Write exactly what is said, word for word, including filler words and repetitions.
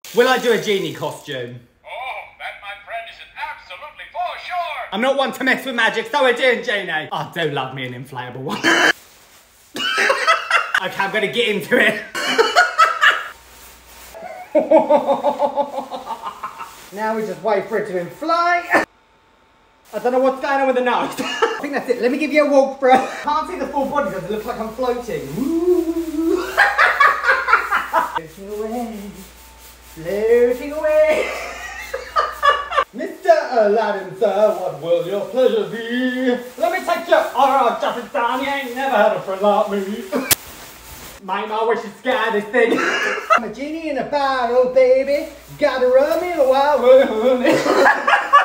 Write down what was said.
Will I do a genie costume? Oh, that, my friend, is an absolutely for sure. I'm not one to mess with magic, so we're doing genie. Oh, do love me an inflatable one. Okay, I'm gonna get into it. Now we just wait for it to inflate. I don't know what's going on with the nose. I think that's it. Let me give you a walk through. Can't see the full body because it looks like I'm floating. Floating away, floating away. Mister Aladdin, sir, what will your pleasure be? Let me take you. Alright, jump it down. You ain't never had a friend like me. Mate, I wish you'd scare this thing. I'm a genie in a bottle, baby. Gotta rub me the wild world, honey.